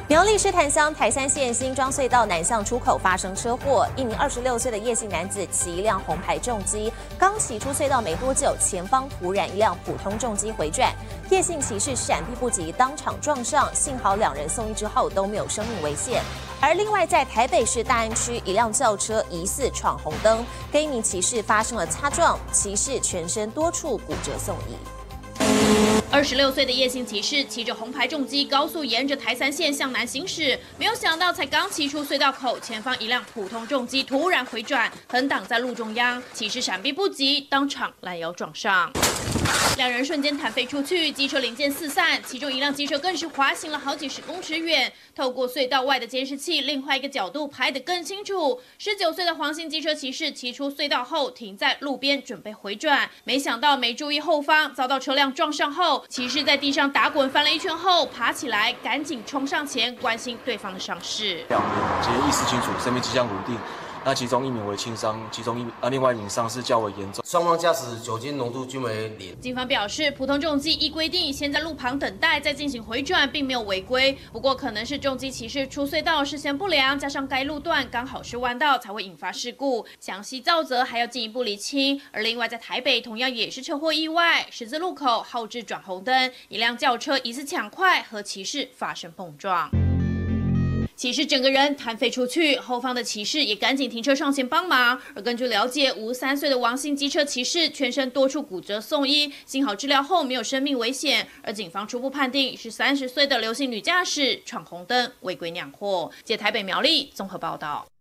苗栗市潭乡台三线新庄隧道南向出口发生车祸，一名26岁的叶姓男子骑一辆红牌重机，刚骑出隧道没多久，前方突然一辆普通重机回转，叶姓骑士闪避不及，当场撞上，幸好2人送医之后都没有生命危险。而另外在台北市大安区，一辆轿车疑似闯红灯，跟一名骑士发生了擦撞，骑士全身多处骨折送医。 26岁的叶姓骑士骑着红牌重机高速沿着台三线向南行驶，没有想到才刚骑出隧道口，前方一辆普通重机突然回转，横挡在路中央，骑士闪避不及，当场拦腰撞上。2人瞬间弹飞出去，机车零件四散，其中一辆机车更是滑行了好几10公尺远。透过隧道外的监视器，另外一个角度拍得更清楚。19岁的黄姓机车骑士骑出隧道后，停在路边准备回转，没想到没注意后方，遭到车辆撞上后，骑士在地上打滚翻了一圈后爬起来，赶紧冲上前关心对方的伤势。 2名皆意识清楚，生命迹象稳定。那其中1名为轻伤，另外1名伤势较为严重。 双方驾驶酒精浓度均为0。 警方表示，普通重机依规定先在路旁等待，再进行回转，并没有违规。不过，可能是重机骑士出隧道视线不良，加上该路段刚好是弯道，才会引发事故。详细肇责还要进一步厘清。而另外，在台北同样也是车祸意外，十字路口号志转红灯，一辆轿车疑似抢快和骑士发生碰撞。骑士整个人弹飞出去，后方的骑士也赶紧停车上前帮忙。而根据了解，53岁的王姓机车骑士全身多处骨折送医，幸好治疗后没有生命危险。而警方初步判定是30岁的刘姓女驾驶闯红灯违规酿祸。台北苗栗综合报道。